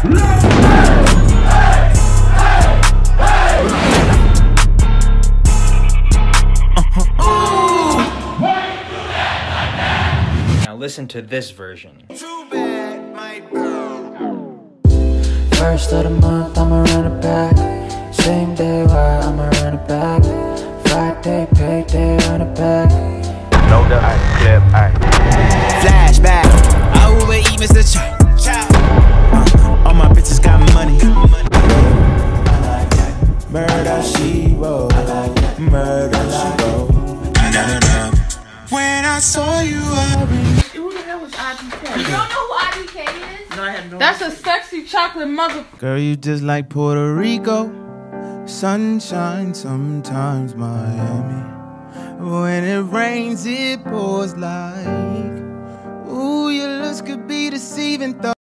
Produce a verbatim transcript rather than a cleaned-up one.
Now listen to this version. Too bad, my girl. First of the month, I'ma run it back. Same day, why I'ma run it back. Friday, payday, run it back. No doubt, I clip, I flashback. I will eat Mister Chow. Chow. Uh, all my bitches got money. Murder she wrote. Murder she wrote. When I saw you, I Who the hell is I D K? You don't know who I D K is? No, I have no That's a sexy chocolate mother. girl, you just like Puerto Rico. Sunshine, sometimes Miami. When it rains, it pours like. Ooh, your looks could be deceiving though.